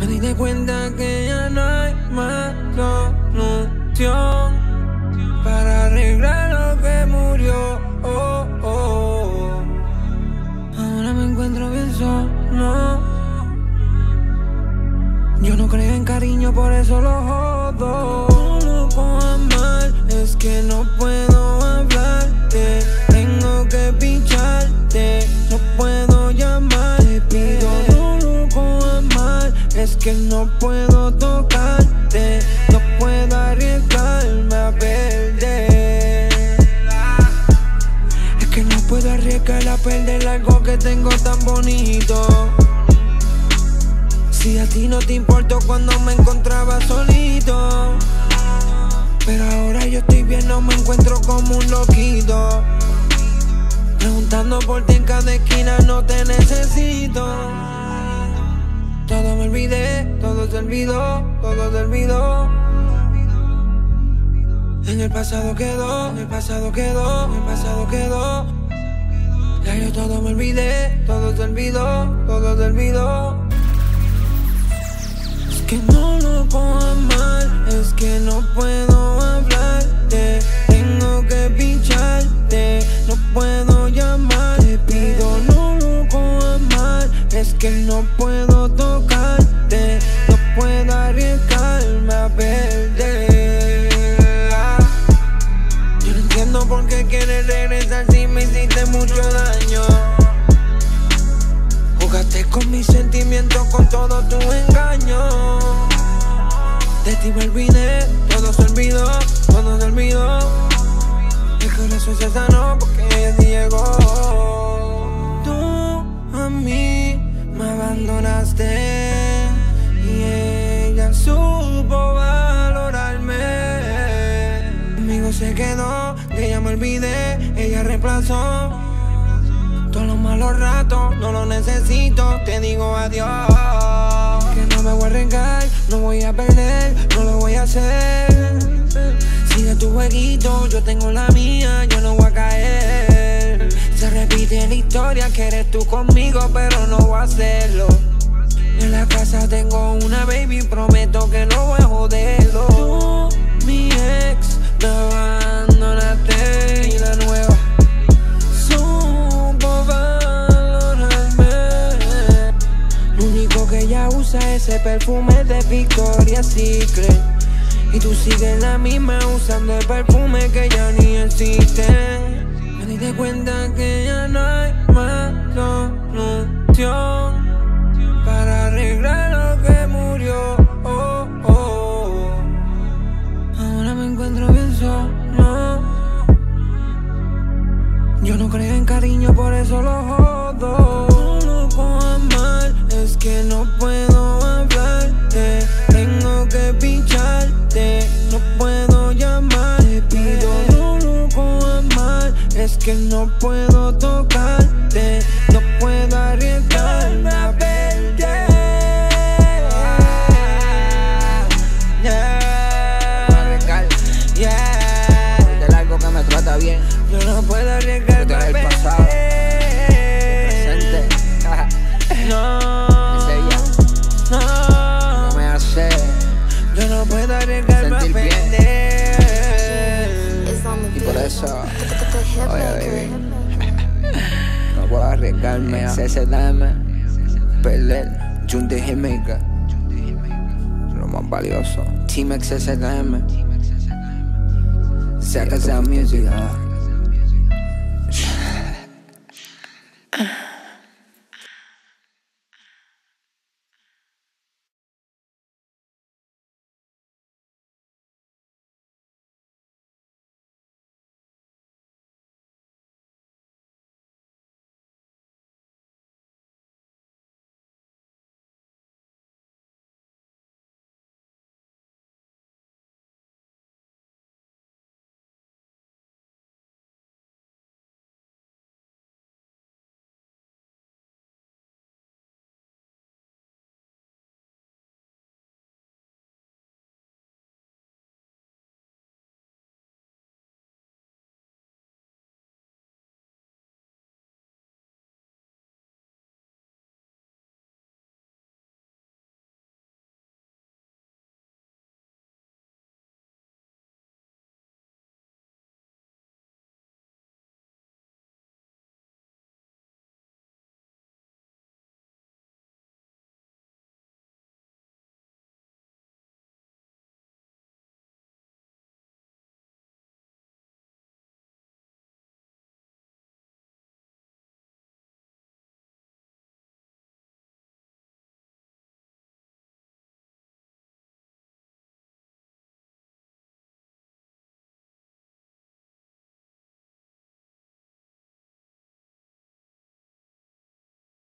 Me di de cuenta que ya no hay más solución para arreglar lo que murió. Ahora me encuentro bien solo. Yo no creo en cariño, por eso lo jodo. No lo cojas mal, es que no puedo hablarte. Tengo que pincharte, no puedo llamar. Te pido no lo cojas mal, es que no puedo tocarte. No puedo arriesgarme a perder. Es que no puedo arriesgar a perder algo que tengo tan bonito. Si a ti no te importó cuando me encontraba solito, pero ahora yo estoy bien, no me encuentro como un loquito. Preguntando por ti en cada esquina, no te necesito. Todo me olvidé, todo se olvidó, todo se olvidó. En el pasado quedó, en el pasado quedó, en el pasado quedó. Ya yo todo me olvidé, todo se olvidó, todo se olvidó. Que no lo cojas mal, es que no puedo hablarte. Tengo que pincharte, no puedo llamar. Te pido no lo cojas mal, es que no puedo tocarte. No puedo arriesgarme a perder. Yo no entiendo por qué quieres regresar si me hiciste mucho daño. Jugaste con mis sentimientos, con todo tu engaño. De ti me olvidé, todo se olvidó, todo se olvidó. El corazón se sanó porque ella sí llegó. Tú a mí me abandonaste y ella supo valorarme. Conmigo se quedó, de ella me olvidé, ella reemplazó. Todos los malos ratos, no los necesito, te digo adiós. Que no me voy a arriesgar, no voy a perder, no lo voy a hacer. Sigue tu jueguito, yo tengo la mía, yo no voy a caer. Se repite la historia, que eres tú conmigo, pero no voy a hacerlo. En la casa tengo una baby, prometo que no voy a joderlo. Tú, mi ex, me abandonaste y la nueva ella usa ese perfume de Victoria's Secret y tú sigues la misma usando el perfume que ya ni existe. Me di de cuenta que ya no hay más solución para arreglar lo que murió. Ahora me encuentro bien solo. Yo no creo en cariño, por eso lo jodo. No lo cojas mal, es que no puedo hablarte. Tengo que pincharte, no puedo llamar. Te pido no lo cojas mal, es que no puedo tocarte. No puedo arriesgarme a perder. De algo que me trata bien. Yo no puedo arriesgarme a perder. Pasado, presente. No. No me hace yo no puedo arriesgarme a sentir bien. perder. Y por eso, oye baby, no puedo arriesgarme a CSDM, perder, Junte Hitmaker, lo más valioso, Team XSDM, Saca esa música.